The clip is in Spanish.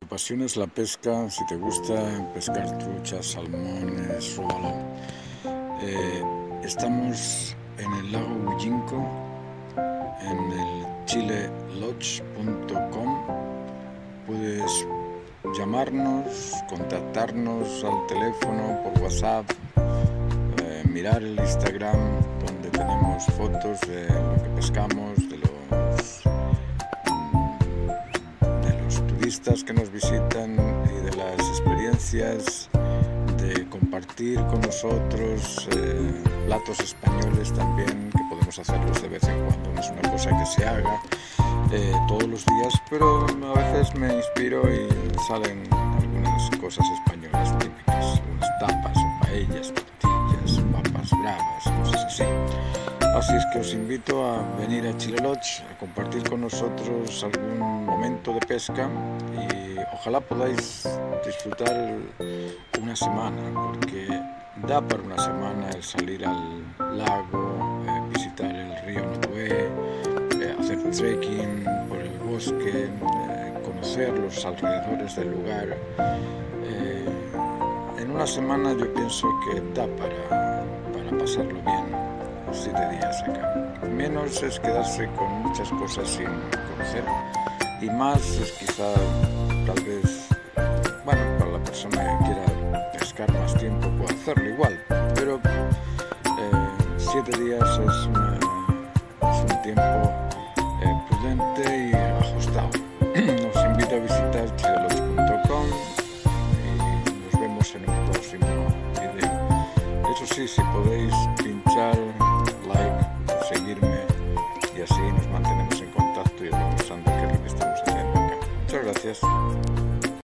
te apasiones la pesca, si te gusta pescar truchas, salmones, róbalo, estamos en el lago Hullinco, en el chilelodge.com. Puedes llamarnos, contactarnos al teléfono, por WhatsApp, mirar el Instagram, donde tenemos fotos de lo que pescamos, de los turistas que nos visitan y de las experiencias, de compartir con nosotros platos españoles también, que podemos hacerlos de vez en cuando. No es una cosa que se haga todos los días, pero a veces me inspiro y salen algunas cosas españolas típicas, unas tapas o paellas, tortillas, papas bravas, cosas así. Así es que os invito a venir a Chile Lodge, a compartir con nosotros algún momento de pesca y ojalá podáis disfrutar una semana, porque da para una semana el salir al lago, visitar el río Notué, hacer trekking por el bosque, conocer los alrededores del lugar. En una semana yo pienso que da para pasarlo bien. 7 días acá. Menos es quedarse con muchas cosas sin conocer, y más es quizá, tal vez, bueno, para la persona que quiera pescar más tiempo puede hacerlo igual, pero 7 días es un tiempo prudente y ajustado. Os invito a visitar chilelodge.com y nos vemos en un próximo video. Eso sí, si podéis pinchar like, seguirme, y así nos mantenemos en contacto y vamos a ver qué es lo que estamos haciendo acá. Muchas gracias.